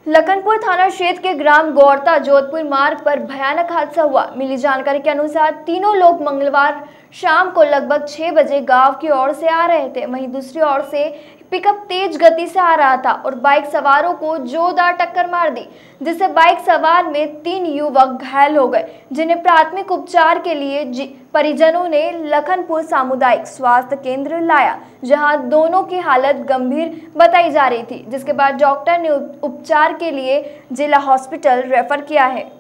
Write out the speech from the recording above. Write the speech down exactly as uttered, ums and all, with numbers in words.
लखनपुर थाना क्षेत्र के ग्राम गौरता जोधपुर मार्ग पर भयानक हादसा हुआ। मिली जानकारी के अनुसार तीनों लोग मंगलवार शाम को लगभग छह बजे गांव की ओर से आ रहे थे। वहीं दूसरी ओर से पिकअप तेज गति से आ रहा था और बाइक सवारों को जोरदार टक्कर मार दी, जिससे बाइक सवार में तीन युवक घायल हो गए, जिन्हें प्राथमिक उपचार के लिए परिजनों ने लखनपुर सामुदायिक स्वास्थ्य केंद्र लाया, जहां दोनों की हालत गंभीर बताई जा रही थी, जिसके बाद डॉक्टर ने उपचार के लिए जिला हॉस्पिटल रेफर किया है।